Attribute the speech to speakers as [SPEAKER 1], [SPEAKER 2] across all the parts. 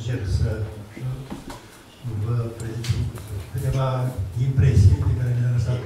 [SPEAKER 1] încerc să vă prezint câteva impresii pe care le-a lăsat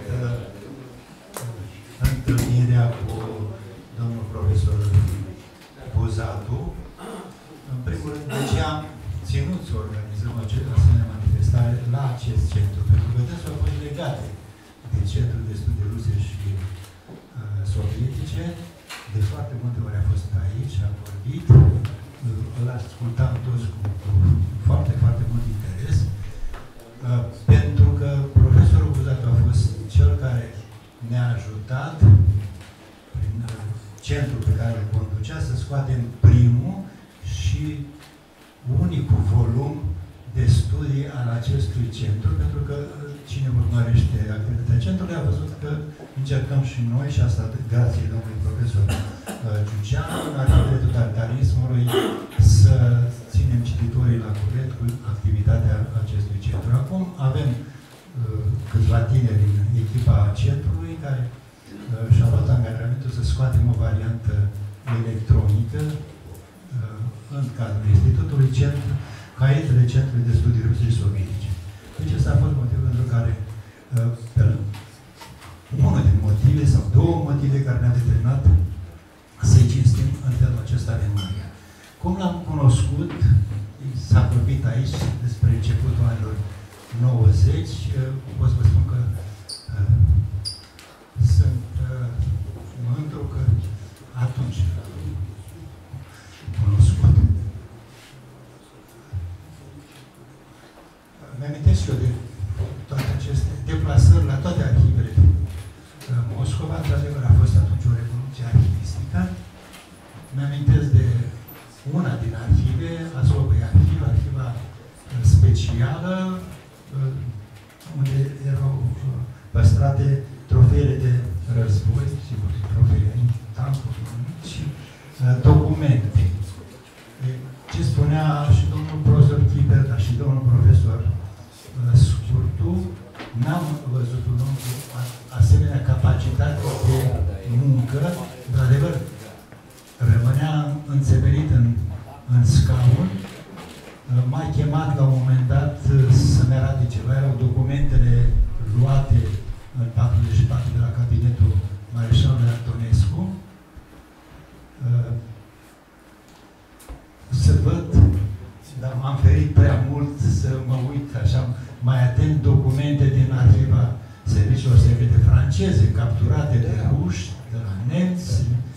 [SPEAKER 1] întâlnirea cu domnul profesor Buzatu. În primul rând, de ce am ținut să organizăm asemenea manifestare la acest centru? Pentru că dânsul a fost legate de Centrul de Studii Ruse și Sovietice. De foarte multe ori a fost aici, a vorbit, îl ascultam toți cu foarte, foarte mult interes, pentru că profesorul Buzatu a fost cel care ne-a ajutat prin centrul pe care îl conducea să scoatem primul și unicul volum de studii al acestui centru, pentru că cine urmărește activitatea centrului a văzut că încercăm și noi, și asta grație domnului profesor Giugianu, în arhivele totalitarismului, să ținem cititorii la curent cu activitatea acestui centru. Acum avem câțiva tineri în echipa centrului care și-au luat angajamentul să scoatem o variantă electronică în cadrul Institutului Centru, caietele Centrului de Studii Ruse și Sovietice. Deci ăsta a fost motivul pentru care, unul din motive sau două motive care ne-au determinat să-i cinstim în felul acesta de Maria. Cum l-am cunoscut, s-a vorbit aici despre începutul anilor 90, pot să vă spun că sunt mândru că atunci cunoscut. Mi-amintesc eu de toate aceste deplasări la toate arhivele din Moscova. Într-adevăr, a fost atunci o revoluție arhivistică. Mi-amintesc de una din arhive, Azovăi Arhiv, arhiva specială, unde erau păstrate trofeele de război, sigur, trofeele în tancuri și documente. Ce spunea și domnul profesor Chiber, dar și domnul profesor Scurtu, n-am văzut un om cu asemenea capacitate de muncă. Într-adevăr, rămânea înțeperit în scaun. M-a chemat la un moment dat să-mi arate ceva. Erau documentele luate în 44 de la cabinetul Mareșalului Antonescu. Să văd, dar m-am ferit prea mult să mă uit așa mai atent documente din arhiva serviciilor secrete franceze, capturate de ruși, de la nemți.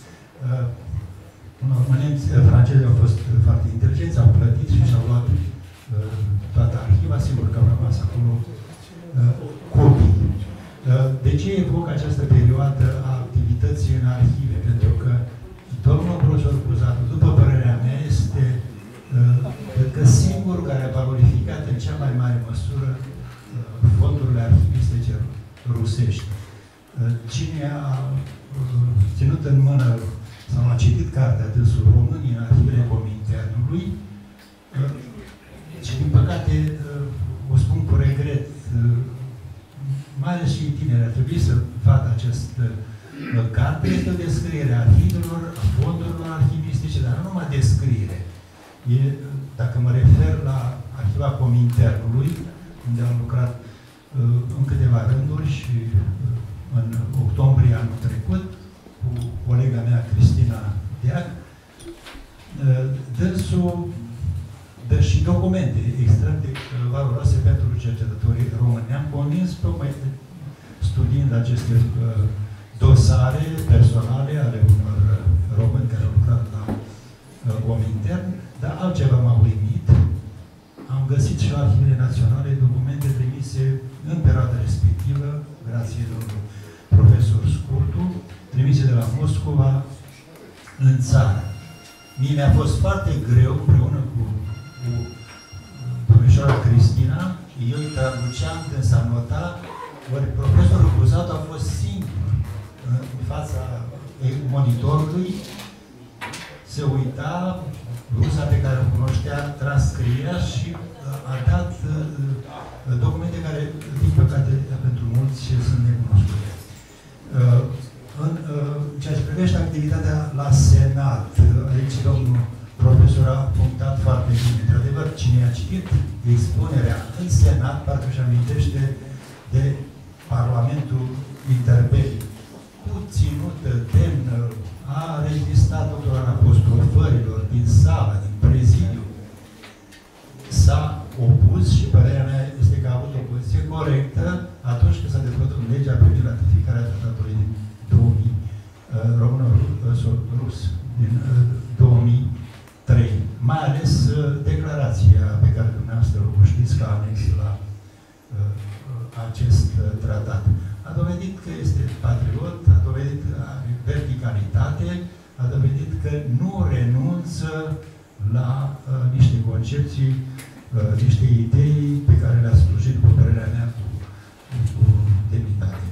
[SPEAKER 1] Francezii au fost foarte inteligenți, au plătit și și-au luat toată arhiva. Sigur că au rămas acolo copii. De ce evoc această perioadă a activității în arhive? Pentru că domnul profesor Buzatu, după părerea mea, este cred că singurul care a valorificat în cea mai mare măsură fondurile arhivistice rusești. Cine a ținut în mână sau a citit cartea dânsul Românii în arhivele Cominternului și, din păcate, o spun cu regret, mai ales și tineri ar trebui să facă această carte, este o descriere a arhivelor, a fondurilor arhivistice, dar nu numai descriere. Dacă mă refer la arhiva Cominternului, unde am lucrat în câteva rânduri și în octombrie anul trecut, cu colega mea, Cristina Deac, dânsul dă și documente extrem de valoroase pentru cercetătorii români. Ne-am convins, tocmai studiind aceste dosare personale ale unor români care au lucrat la Comintern, dar altceva m-a uimit. Am găsit și la arhivele naționale documente trimise în perioada respectivă, grație domnului profesor Scurtu, trimise de la Moscova în țară. Mie mi-a fost foarte greu, împreună cu domnișoara Cristina, eu îi traduceam când s-a notat, ori profesorul Buzatu a fost singur în fața monitorului, se uita, rusa pe care o cunoștea, transcria și a dat documente care, din păcate, pentru mulți sunt necunoscute. În ceea ce privește activitatea la Senat, aici domnul profesor a punctat foarte bine. Într-adevăr, cine a citit expunerea în Senat, parcă își amintește de Parlamentul Interbelic. Cu ținută, demnă, a rezistat tuturor apostrofărilor din sală, din prezidiu. S-a opus și părerea mea este că a avut o poziție corectă atunci când s-a dezbătut legea privind ratificarea tratatului din 2000, româno-rus, din 2003. Mai ales declarația pe care dumneavoastră o știți ca anex la acest tratat. A dovedit că este patriot, a dovedit verticalitate, a dovedit că nu renunță la niște concepții, niște idei pe care le-a slujit, cu părerea mea, cu demnitate.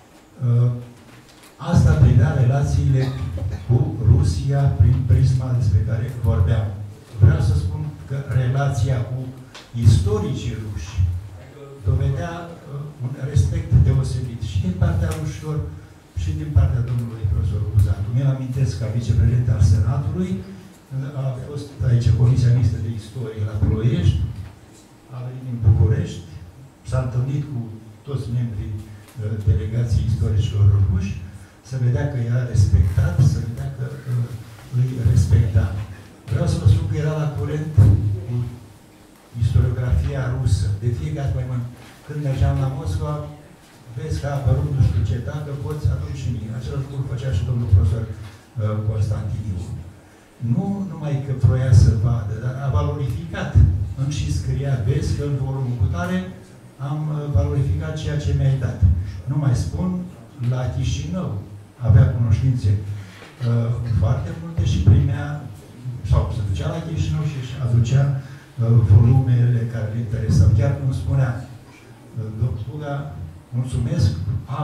[SPEAKER 1] Asta privea relațiile cu Rusia prin prisma despre care vorbeam. Vreau să spun că relația cu istoricii ruși dovedea un respect deosebit și din partea rușilor și din partea domnului profesor Buzatu. Mi-l amintesc ca vicepreședinte al Senatului, a fost aici Comisia Mixtă de Istorie la Ploiești, a venit din București, s-a întâlnit cu toți membrii delegației istoricilor ruși, să vedea că era respectat, să vedea că îi respecta. Vreau să vă spun că era la curent cu istoriografia rusă. De fiecare dată, când mergeam la Moscova, vezi că a apărut nu știu ce, dacă poți, atunci și mie. Același lucru făcea și domnul profesor Constantiniu. Nu numai că vroia să vadă, dar a valorificat. Îmi și scria, vezi că în volumul cu tare am valorificat ceea ce mi-ai dat. Nu mai spun, la Chișinău avea cunoștințe foarte multe și primea, sau se ducea la Chișinău și își aducea volumele care le interesau. Chiar cum spunea doctora, mulțumesc, am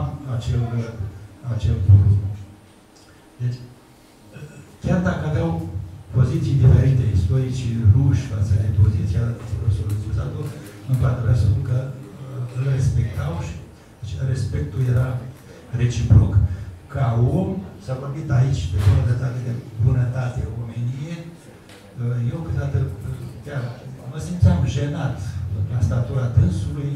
[SPEAKER 1] acel volum. Deci, chiar dacă aveau poziții diferite, istoricii ruși față de poziția profesorului Buzatu, în parte vreau să spun că îl respectau și respectul era reciproc. Ca om, s-a vorbit aici de bunătate, omenie, eu câteodată chiar mă simțeam jenat la statura dânsului,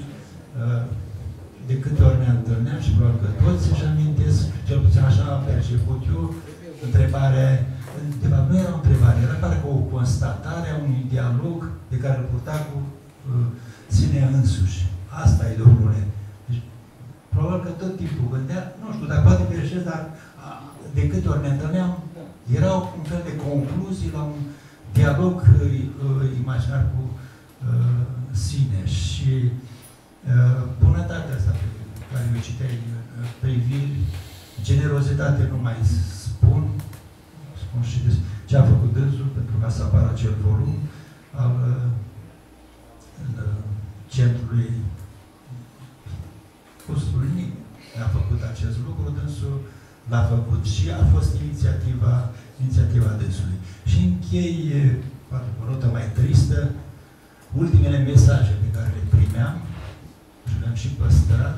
[SPEAKER 1] de câte ori ne întâlneam și probabil că toți își amintesc, cel puțin așa am perceput eu, întrebarea, de fapt nu era o întrebare, era parcă o constatare a unui dialog pe care îl purta cu sine însuși. Asta e, domnule. Deci, probabil că tot timpul gândea, nu știu, dar poate greșesc, dar de câte ori ne întâlneam, erau un fel de concluzii la un dialog imaginar cu sine și bunătatea asta pe care o citeai, priviri, generozitate nu mai spun și ce a făcut dânsul pentru ca să apară acel volum al centrului Custului. A făcut acest lucru, dânsul l-a făcut și a fost inițiativa dânsului. Și închei, poate cu o notă mai tristă, ultimele mesaje pe care le primeam și le-am și păstrat,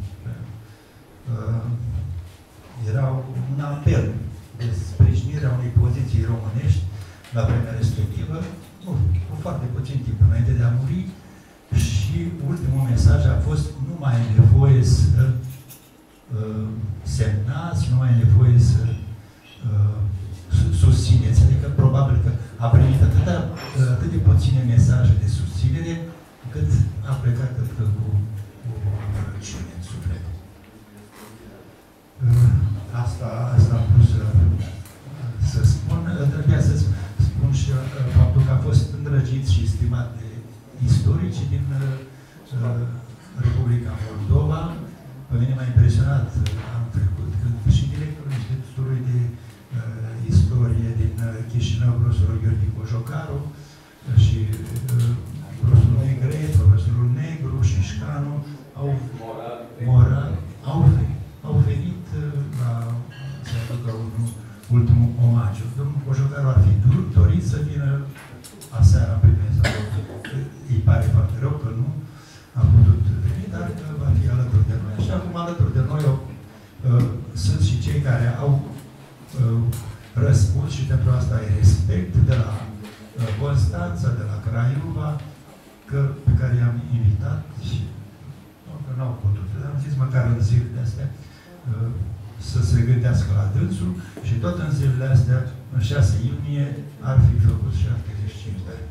[SPEAKER 1] erau un apel de sprijinire a unei poziții românești la vremea respectivă, cu foarte puțin timp înainte de a muri, și ultimul mesaj a fost: nu mai e nevoie să semnați, nu mai e nevoie să susțineți. Adică probabil că a primit atât de puține mesaje de susținere, cât a plecat cu rugăciune în suflet. Asta am pus să spun. Trebuia să spun și faptul că a fost îndrăgit și estimat de istoricii din Republica Moldova. Pe mine m-a impresionat anul trecut, când și directorul Institutului de Istorie din Chișinău, profesorul Gheorghe Cojocaru, și profesorul Negret, profesorul Negru și Șcanu au venit să aducă ultimul omagiu. Domnul Cojocaru ar fi dorit să vină aseară primesc. Îi pare foarte rău că nu a putut veni, dar va fi alături de noi. Și acum alături de noi sunt și cei care au răspuns și pentru asta îi respect, de la Constanța, de la Craiova, pe care i-am invitat și nu au putut. Dar am zis măcar în zilele astea să se gândească la dânsul și tot în zilele astea, în 6 iunie, ar fi făcut 75 de ani.